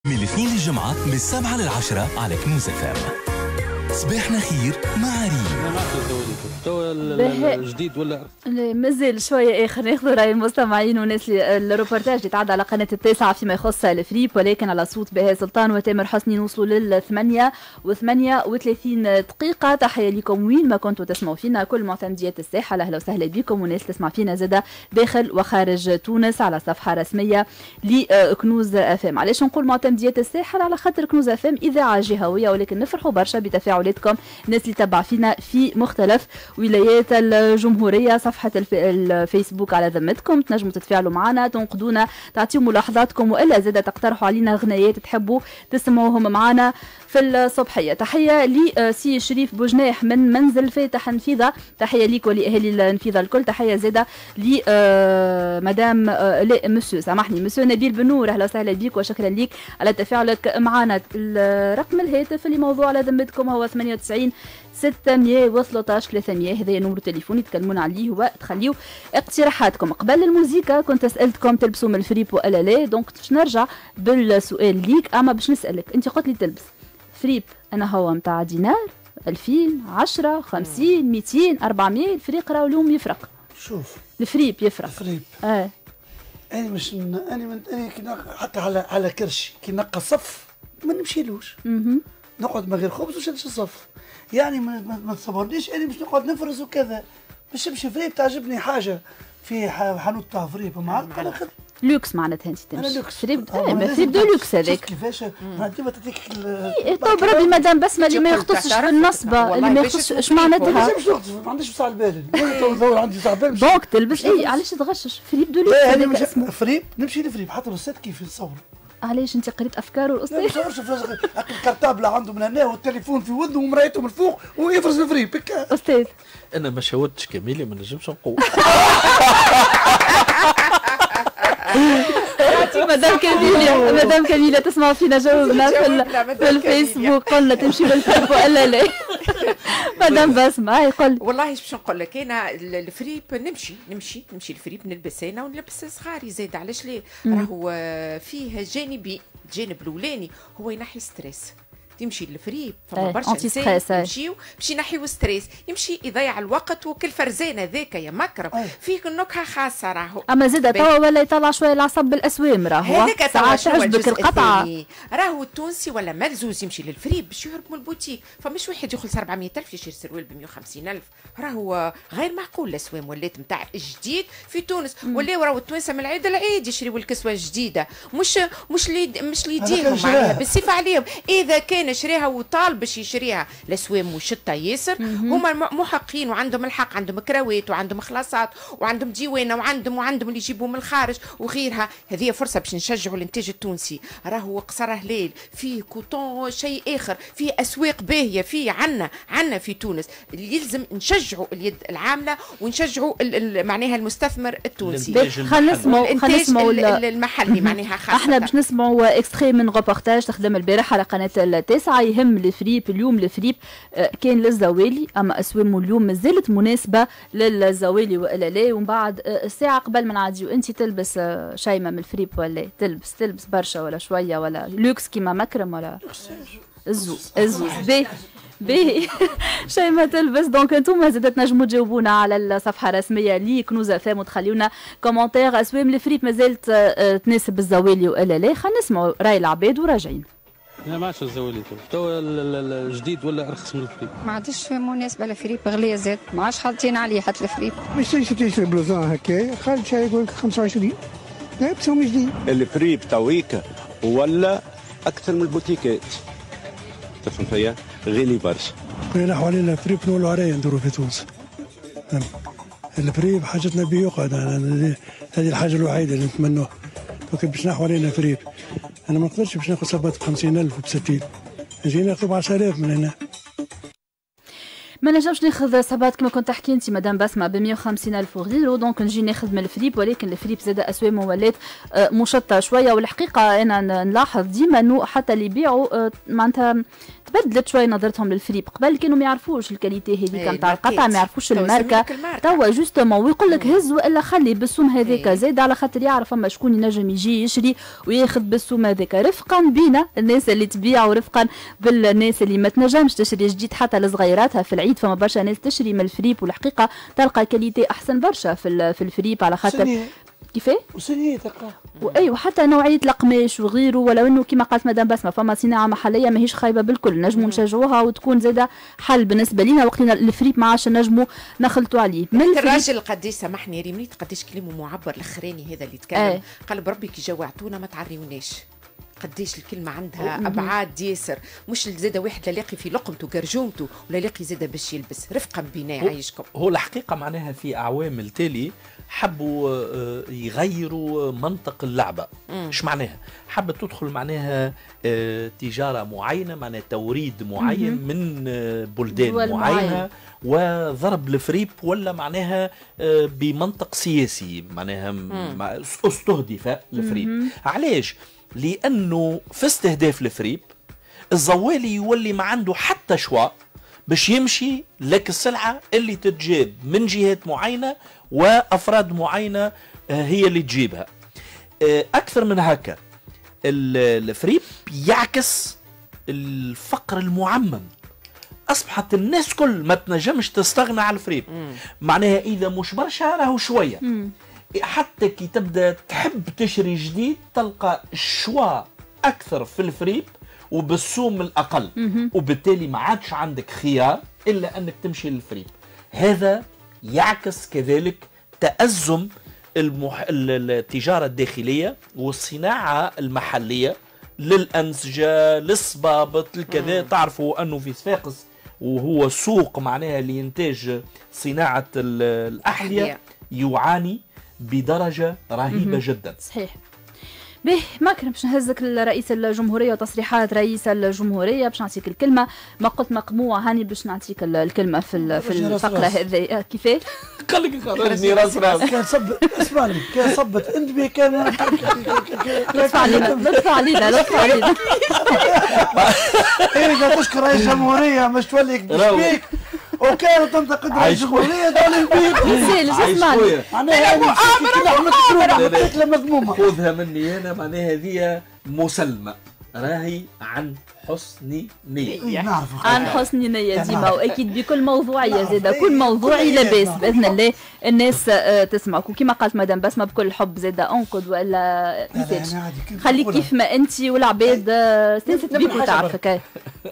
من الاثنين للجمعة من 7 ل 10 على كنوز FM. صباحنا خير مع ريم. الجديد ولا مازال شويه اخر ناخذ راي المستمعين والناس الروبورتاج اللي تعدى على قناه التاسعه فيما يخص الفريب، ولكن على صوت بهاء سلطان وتامر حسني نوصلوا لل 8 و38 دقيقه. تحيه لكم وين ما كنتوا تسمعوا فينا، كل معتمديات الساحه اهلا وسهلا بكم، والناس تسمع فينا زاده داخل وخارج تونس على صفحه رسميه لكنوز FM. علاش نقول معتمديات الساحه؟ على خاطر كنوز FM اذاعه جهويه، ولكن نفرحوا برشا بتفاعلاتكم الناس اللي تبع فينا في مختلف ولايات الجمهوريه. صفحه الفيسبوك على ذمتكم، تنجموا تتفاعلوا معنا، تنقدونا، تعطيوا ملاحظاتكم، والا زاده تقترحوا علينا غنايات تحبوا تسمعوهم معنا في الصبحيه. تحيه لسي شريف بوجناح من منزل فاتح نفيذه، تحيه ليك ولاهالي النفيذه الكل. تحيه زاده ل مدام لا مسيو سامحني مسيو نبيل بنور، اهلا وسهلا بك وشكرا لك على تفاعلك معنا. رقم الهاتف اللي موضوع على ذمتكم هو 98 613 300، هذا نمر تليفوني تكلمونا عليه وتخليو اقتراحاتكم. قبل الموسيقى كنت سالتكم تلبسوا من الفريب ولا لا، دونك باش نرجع بالسؤال ليك، اما باش نسالك انت قلت لي تلبس فريب انا هو نتاع دينار 2000 10 50 200 400 الفريق راهو اليوم يفرق. شوف الفريب يفرق. الفريب انا مش انا حتى على كرشي كي نقى صف ما نمشيلوش، نقعد من غير خبز وشدش الصف، يعني ما تصورنيش اني باش نقعد نفرز وكذا، باش نمشي فريب تعجبني حاجه في حانوت تاع فريب معاك انا لوكس معناتها انت تمشي. انا لوكس فريب فريب دو لوكس هذاك كيفاش ديما تعطيك تو بربي مدام بسمه اللي ما يختصش في النصبه، اللي ما يختصش اش معناتها، ما عنديش بصح البال تو عندي صح البال دونك تلبس اي علاش تغشش فريب دو لوكس هذاك فريب نمشي لفريب حتى الاستاذ كيف يتصور. علاش انت قريت افكاره الاستاذ؟ لا ما تصورش الكرتابله عنده من هنا والتليفون في ودنه ومرايته من فوق ويفرز الفريب هكا. استاذ انا ما شاودتش كاميليا ما نجمش نقول. مدام كاميليا تسمع فينا جاوبنا في الفيسبوك، قلنا تمشي بالفريب ولا لا؟ مدام بسمة هاي قل. والله باش نقول لك انا الفريب نمشي الفريب نلبس انا ونلبس صغاري زايد، علاش ليه؟ راهو فيه الجانب الاولاني هو ينحي ستريس، تمشي للفريب فما برشا نساء يمشيو باش ينحيو ستريس، يمشي يضيع الوقت وكل فرزان هذاك يا مكرم فيه نكهه خاصه راهو. اما زاد توا ولا يطلع شويه العصب بالاسوام راهو هذاك ساعات تعجبك القطعه. راهو التونسي ولا ملزوز يمشي للفريب باش يهرب من البوتيك، فمش واحد يخلص 400,000 يشري سروال ب 150,000، راهو غير معقول. الاسوام ولات نتاع جديد في تونس، ولاو راهو التوانسه من العيد العيد يشريوا الكسوه الجديده، مش ليديهم عليها بالصفه عليهم، اذا كان شريها وطالب باش يشريها الاسوام وشتى ياسر هما محقين وعندهم الحق، عندهم كراوات وعندهم خلاصات وعندهم ديوانه وعندهم اللي يجيبوا من الخارج وغيرها. هذه فرصه باش نشجعوا الانتاج التونسي، راهو قصر هلال فيه كوطون شيء اخر، فيه اسواق باهيه، فيه عنا في تونس يلزم نشجعوا اليد العامله ونشجعوا معناها المستثمر التونسي. خلينا نسمعوا المحلي معناها خاصه. احنا باش نسمعوا اكستري من روبورتاج تخدم البارح على قناه التاسعه يهم الفريب. اليوم الفريب كان للزوالي، اما اسوامه اليوم مازالت مناسبه للزوالي والا لا. ومن بعد الساعه قبل ما نعديو انت تلبس شيمه من الفريب ولا تلبس برشا ولا شويه ولا لوكس كيما مكرم ولا الزوز باهي شيماء تلبس. دونك انتم زاد تنجموا تجاوبونا على الصفحه الرسميه لكنوز FM وتخليونا كومنتير. اسوام الفريب مازالت تناسب الزوالي والا لا؟ خلينا نسمعوا راي العباد وراجعين. لا ما عادش الزوالي تو الجديد ولا ارخص من الفريب؟ ما عادش مناسبه للفريب، غليه زاد، ما عادش حاطين عليه حتى الفريب. مش تشري بلوزون هكا خالد شاي يقول لك 25 لابسهم جديد. الفريب تويك ولا اكثر من البوتيكات، تفهم فيا؟ غالي برشا. كنا نحو علينا الفريب نولوا عليه ندوروا في تونس. الفريب حاجتنا به يقعد، هذه الحاجه الوحيده اللي نتمنوها. لكن باش نحو علينا فريب انا ما نقدرش باش ناخذ صبات ب 50,000 وب 60، نجي ناخذ ب 10,000 من هنا. ما نجمش ناخذ صبات كما كنت تحكي انت مدام بسمه ب 150 الف وغيره، دونك نجي ناخذ من الفريب، ولكن الفريب زاد اسواقه ولات مشطه شويه. والحقيقه انا نلاحظ ديما انه حتى اللي يبيعوا معناتها تبدلت شويه نظرتهم للفريب. قبل كانوا ما يعرفوش الكاليتي هذيك نتاع القطع، ما يعرفوش الماركه، توا جوستومون ويقول لك هز والا خلي بالسوم هذاك زاد، على خاطر يعرف اما شكون ينجم يجي يشري وياخذ بالسوم هذاك، رفقا بينا الناس اللي تبيع ورفقا بالناس اللي ما تنجمش تشري جديد. حتى لصغيراتها في العيد فما برشا ناس تشري من الفريب، والحقيقه تلقى كاليتي احسن برشا في الفريب، على خاطر كيفاه؟ وسنية تلقاه. واي وحتى نوعيه القماش وغيره، ولو انه كما قالت مدام بسمه فما صناعه محليه ماهيش خايبه بالكل، نجموا نشجعوها وتكون زاده حل بالنسبه لنا وقتنا الفريب ما عادش نجموا نخلطوا عليه. من الراجل قديش سامحني ريميت قديش كلمه معبر الاخراني هذا اللي تكلم قال بربي كي جوعتونا ما تعريوناش. قديش الكلمة عندها أبعاد ياسر، مش زادة واحد لا لاقي في لقمته وقرجومته ولا لاقي زادة باش يلبس، رفقا بنا يعيشكم. هو الحقيقة معناها في أعوام التالي حبوا يغيروا منطق اللعبة. ايش معناها؟ حبت تدخل معناها تجارة معينة، معناها توريد معين من بلدان معينة وضرب الفريب، ولا معناها بمنطق سياسي معناها استهدف الفريب. علاش؟ لأنه في استهداف الفريب الزوالي يولي ما عنده حتى شواء باش يمشي لك السلعة اللي تتجاب من جهات معينة وأفراد معينة هي اللي تجيبها. أكثر من هكا الفريب يعكس الفقر المعمم، أصبحت الناس كل ما تنجمش تستغنى على الفريب، معناها إذا مش برشا راهو شوية. حتى كي تبدا تحب تشري جديد تلقى الشوا اكثر في الفريب وبالسوم الاقل، وبالتالي ما عادش عندك خيار الا انك تمشي للفريب. هذا يعكس كذلك تأزم التجاره الداخليه والصناعه المحليه للانسجه للصبابط الكذا. تعرفوا انه في صفاقس وهو سوق معناها لإنتاج صناعه الاحذيه يعاني بدرجة رهيبة جدا. صحيح. به مكرم باش نهزك لرئيس الجمهورية وتصريحات رئيس الجمهورية، باش نعطيك الكلمة. ما قلت مقموعة هاني باش نعطيك الكلمة في الفقرة هذه. كيفاه؟ قال لك خرجني راس كان صب اسمعني كان صبت اندبي كان لطف علينا لطف علينا لطف علينا. إيه تشكر رئيس الجمهورية مش تولي بيك وكانت تنتقد رئيس الجمهورية دول البيت. سيل اسمعني معناها مؤامرة مذمومة. خذها مني أنا معناها هذه مسلمة راهي عن حسن نية. عن حسن نية ديما، واكيد بكل موضوعية زاده، كل موضوعي لاباس باذن الله الناس تسمعك. وكما قالت مدام بسمة بكل حب زاده انقد والا خليك كيف ما انت والعباد استانست بيك وتعرفك.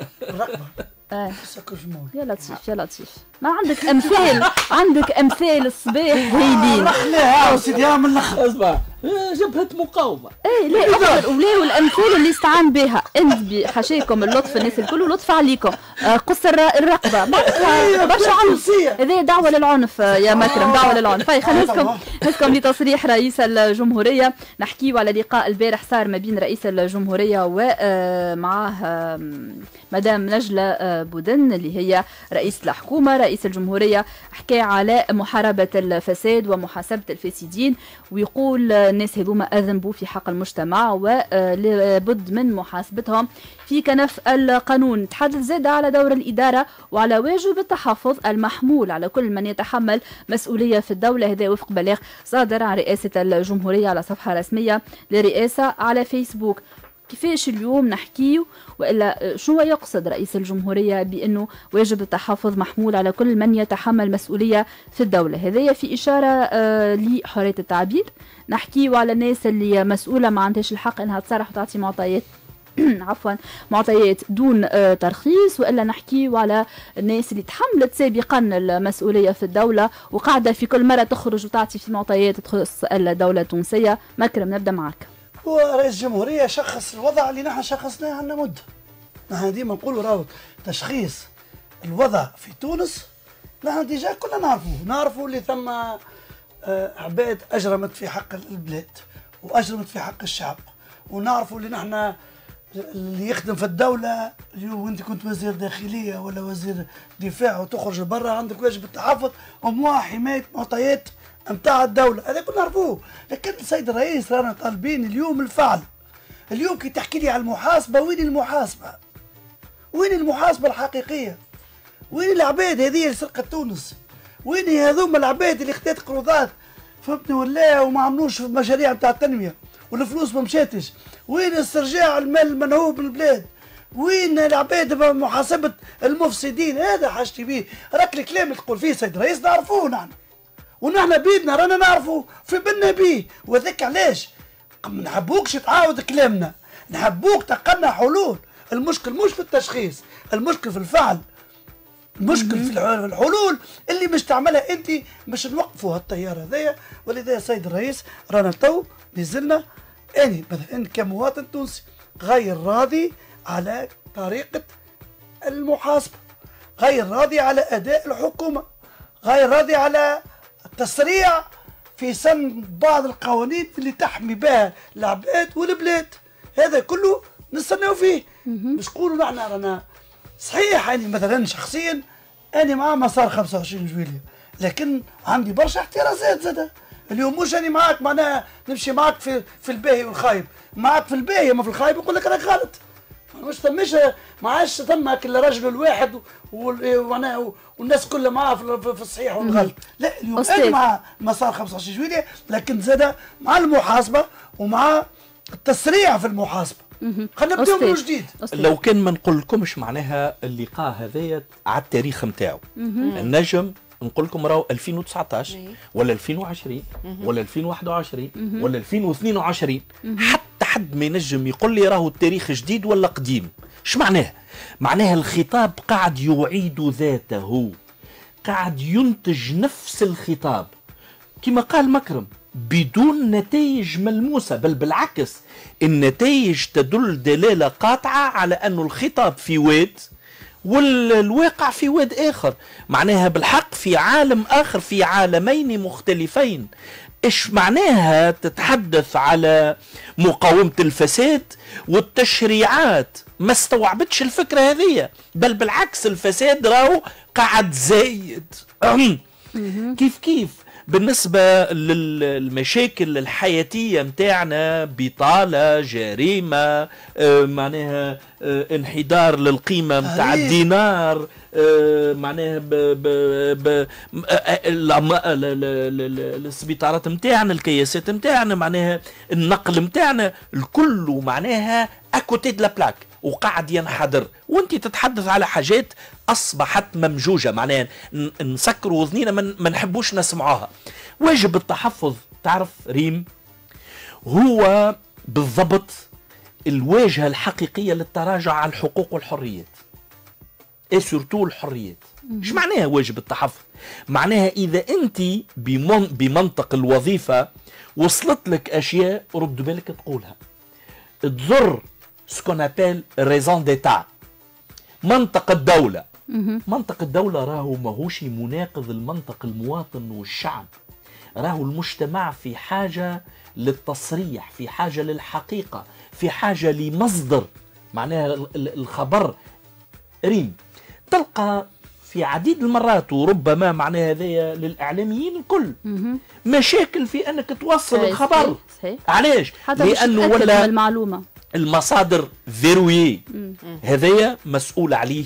يا لطيف يا لطيف، ما عندك امثال عندك امثال الصباح هايلين. لا سيدي من الاخر اسمع جبهة مقاومة. اي لا اكثر ولا والامثال اللي استعان بها انت حاشاكم اللطف الناس الكل ولطف عليكم قص الرقبة برشا عنف. هذه دعوة للعنف يا مكرم، دعوة للعنف. خلينا نسكم لتصريح رئيس الجمهورية. نحكيو على لقاء البارح صار ما بين رئيس الجمهورية ومعاه مدام نجلة بودن اللي هي رئيس الحكومة. رئيس الجمهورية حكى على محاربة الفساد ومحاسبة الفاسدين، ويقول الناس هذوما أذنبوا في حق المجتمع ولابد من محاسبتهم في كنف القانون. تحدث زاد على دور الإدارة وعلى واجب التحفظ المحمول على كل من يتحمل مسؤولية في الدولة. هذا وفق بلاغ صادر عن رئاسة الجمهورية على صفحة رسمية للرئاسة على فيسبوك. كيفاش اليوم نحكيه والا شو يقصد رئيس الجمهوريه بانه واجب التحفظ محمول على كل من يتحمل مسؤوليه في الدوله؟ هذايا في اشاره لحريه التعبير. نحكيه على الناس اللي مسؤوله ما عندهاش الحق انها تصرح وتعطي معطيات عفوا معطيات دون ترخيص، والا نحكيه على الناس اللي تحملت سابقا المسؤوليه في الدوله وقاعده في كل مره تخرج وتعطي في معطيات تخص الدوله التونسيه. مكرم نبدا معك. ورئيس الجمهورية شخص الوضع اللي نحن شخصناه عندنا مدة. نحن ديما نقولوا راهو تشخيص الوضع في تونس نحن ديجا كلنا نعرفوا اللي ثم عباد أجرمت في حق البلاد وأجرمت في حق الشعب، ونعرفوا اللي نحن اللي يخدم في الدولة اليوم، وانت كنت وزير داخلية ولا وزير دفاع وتخرج برا عندك واجب التحفظ وموا حماية معطيات نتاع الدولة، هذا كنا نعرفوه. لكن السيد الرئيس رانا طالبين اليوم الفعل. اليوم كي تحكي لي على المحاسبة، وين المحاسبة؟ وين المحاسبة الحقيقية؟ وين العباد هذه اللي سرقت تونس؟ وين هذوما العباد اللي خدات قروضات فهمتني ولا وما عملوش في المشاريع نتاع التنمية والفلوس ما مشاتش؟ وين استرجاع المال المنهوب من البلاد؟ وين العباد محاسبة المفسدين؟ هذا حاجتي بيه. راك الكلام اللي تقول فيه سيد الرئيس نعرفوه نحن، ونحن بيدنا رانا نعرفوا في بالنا بيه، وذاك علاش ما نحبوكش تعاود كلامنا، نحبوك تلقى حلول. المشكل مش في التشخيص، المشكل في الفعل، المشكل في الحلول اللي مش تعملها انت باش نوقفوا هالطياره هذيا. ولذا سيد الرئيس رانا تو نزلنا، اني مثلا كمواطن تونسي غير راضي على طريقه المحاسبه، غير راضي على اداء الحكومه، غير راضي على التسريع في سن بعض القوانين اللي تحمي بها العباد والبلاد. هذا كله نستناو فيه. مش نقولوا نحن رانا صحيح. يعني مثلا شخصيا انا مع مسار 25 جويلية، لكن عندي برشا احترازات زاده. اليوم مش اني معاك معناها نمشي معاك في الباهي والخايب، معاك في الباهي ما في الخايب يقول لك راك غلط. مش ثمش ما عادش ثم الا رجل الواحد والناس كلها معاه في الصحيح والغلط. لا اليوم انا مع مسار 25 جويلية، لكن زاده مع المحاسبه ومع التسريع في المحاسبه. خلينا نبداو من جديد. لو كان ما نقول لكمش معناها اللقاء هذايا على التاريخ نتاعو، النجم نقول لكم راهو 2019 ولا 2020 ولا 2021 ولا 2022، حتى حد ما ينجم يقول لي راهو التاريخ جديد ولا قديم. ايش معناها؟ معناها الخطاب قاعد يعيد ذاته، قاعد ينتج نفس الخطاب كما قال مكرم بدون نتائج ملموسة، بل بالعكس النتائج تدل دلالة قاطعة على أن الخطاب في واد والواقع في واد آخر. معناها بالحق في عالم آخر، في عالمين مختلفين. إيش معناها تتحدث على مقاومة الفساد والتشريعات؟ ما استوعبتش الفكرة هذه، بل بالعكس الفساد راهو قاعد زايد. كيف بالنسبة للمشاكل الحياتية متاعنا، بطالة، جريمة، معناها انحدار للقيمة متاع الدينار، معناها السبيطارات متاعنا، الكياسات متاعنا، معناها النقل متاعنا، الكل معناها اكوتي دو لا بلاك وقاعد ينحدر. وانت تتحدث على حاجات اصبحت ممجوجه، معناها نسكروا وذنينا ما نحبوش نسمعوها. واجب التحفظ تعرف ريم هو بالضبط الواجهه الحقيقيه للتراجع على الحقوق والحريات، اي سورتو الحريات. ايش معناها واجب التحفظ؟ معناها اذا انت بمنطق الوظيفه وصلت لك اشياء رد بالك تقولها، تضر سكون ابل ريزون ديتا. منطق الدولة، منطق الدولة راهو ماهوش مناقض المنطق المواطن والشعب. راهو المجتمع في حاجة للتصريح، في حاجة للحقيقة، في حاجة لمصدر معناها الخبر. ريم تلقى في عديد المرات وربما معناها هذايا للإعلاميين الكل مشاكل في أنك توصل الخبر. علاش؟ لأنه ولا المعلومة المصادر فيرويي. هذايا مسؤول عليه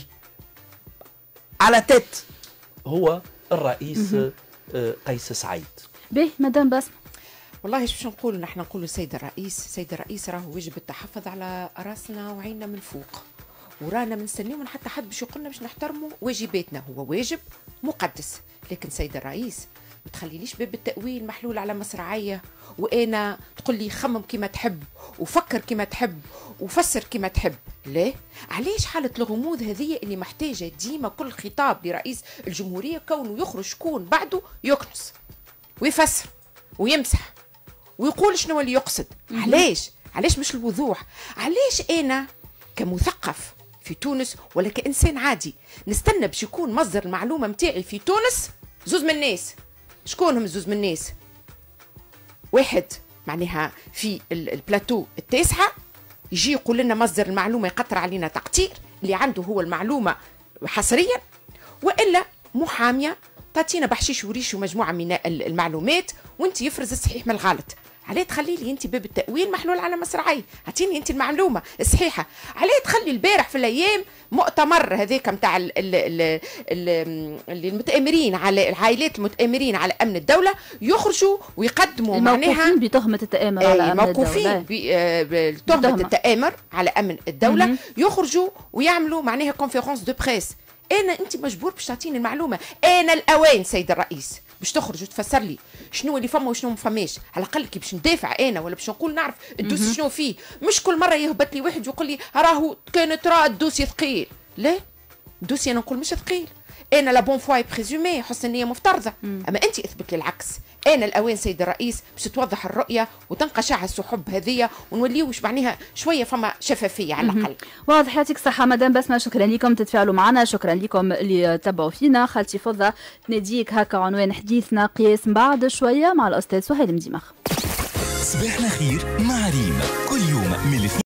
على تيت هو الرئيس قيس سعيد. به مدام بسمة، والله شو نقولوا نحن؟ نقولوا السيد الرئيس راهو واجب التحفظ على راسنا وعيننا من فوق، ورانا منستنيو من حتى حد باش يقولنا باش نحترموا واجباتنا. هو واجب مقدس، لكن سيد الرئيس ما تخليليش باب التأويل محلول على مصراعية، وأنا تقول لي خمم كما تحب وفكر كما تحب وفسر كما تحب. ليه؟ علاش حالة الغموض هذه اللي محتاجة ديما كل خطاب لرئيس الجمهورية كونه يخرج شكون بعده يكنس ويفسر ويمسح ويقول شنو اللي يقصد؟ علاش مش الوضوح؟ علاش أنا كمثقف في تونس ولا كإنسان عادي نستنى باش يكون مصدر المعلومة متاعي في تونس زوز من الناس؟ شكون هم زوز من الناس؟ واحد معناها في البلاتو التاسعة يجي يقول لنا مصدر المعلومه يقطر علينا تقطير اللي عنده هو المعلومه حصريا، والا محاميه تعطينا بحشيش وريش ومجموعه من المعلومات وانت يفرز الصحيح من الغلط. عليه تخلي لي انت باب التاويل محلول على مصراعي، اعطيني انت المعلومه الصحيحه. عليه تخلي البارح في الايام مؤتمر هذاك نتاع المتآمرين على العائلات المتآمرين على امن الدوله يخرجوا ويقدموا معناها موقوفين بتهمه التآمر على امن الدوله، موقوفين بتهمه التآمر على امن الدوله، يخرجوا ويعملوا معناها كونفيرونس دو بريس. انت مجبور باش تعطيني المعلومه، انا الاوان سيد الرئيس باش تخرج وتفسر لي شنو اللي فما وشنو ما فماش، على الاقل كي باش ندافع انا ولا باش نقول نعرف الدوسي شنو فيه، مش كل مره يهبط لي واحد ويقول لي راهو كانت الدوسي ثقيل. لا، الدوسي انا نقول مش ثقيل، انا لا بون فواي بريزومي حسن النيه مفترضه، اما انت اثبت لي العكس. انا الاوان سيد الرئيس باش توضح الرؤيه وتنقشع السحب هذيا ونوليو واش معناها شويه فما شفافيه على الاقل. واضح. يعطيك الصحه مدام بسمه، شكرا لكم تتفاعلوا معنا، شكرا لكم اللي تبعوا فينا. خالتي فضه ناديك هكا عنوان حديثنا قياس بعد شويه مع الاستاذ سهيل مديمخ. صباحنا خير مع ريم كل يوم من